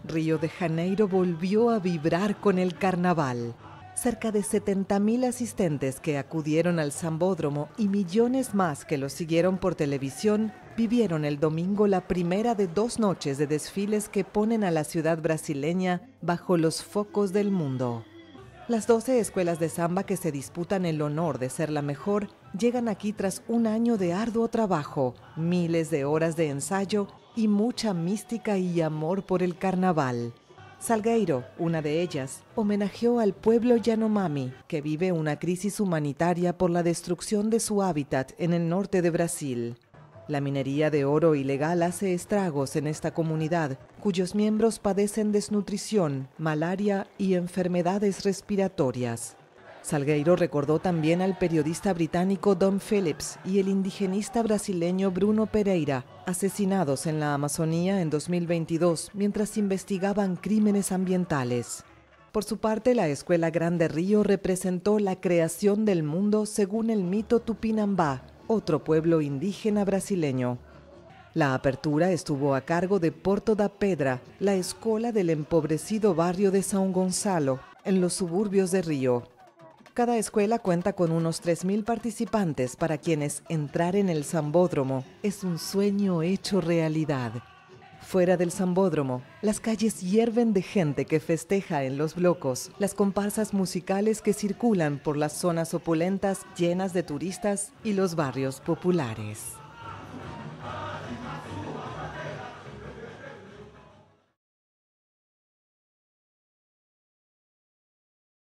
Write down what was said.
Río de Janeiro volvió a vibrar con el carnaval. Cerca de 70.000 asistentes que acudieron al Sambódromo y millones más que lo siguieron por televisión vivieron el domingo la primera de 2 noches de desfiles que ponen a la ciudad brasileña bajo los focos del mundo. Las 12 escuelas de samba que se disputan el honor de ser la mejor llegan aquí tras un año de arduo trabajo, miles de horas de ensayo y mucha mística y amor por el carnaval. Salgueiro, una de ellas, homenajeó al pueblo Yanomami, que vive una crisis humanitaria por la destrucción de su hábitat en el norte de Brasil. La minería de oro ilegal hace estragos en esta comunidad, cuyos miembros padecen desnutrición, malaria y enfermedades respiratorias. Salgueiro recordó también al periodista británico Dom Phillips y el indigenista brasileño Bruno Pereira, asesinados en la Amazonía en 2022 mientras investigaban crímenes ambientales. Por su parte, la Escuela Grande Río representó la creación del mundo según el mito Tupinambá, otro pueblo indígena brasileño. La apertura estuvo a cargo de Porto da Pedra, la escuela del empobrecido barrio de São Gonçalo, en los suburbios de Río. Cada escuela cuenta con unos 3.000 participantes para quienes entrar en el Sambódromo es un sueño hecho realidad. Fuera del Sambódromo, las calles hierven de gente que festeja en los blocos, las comparsas musicales que circulan por las zonas opulentas llenas de turistas y los barrios populares.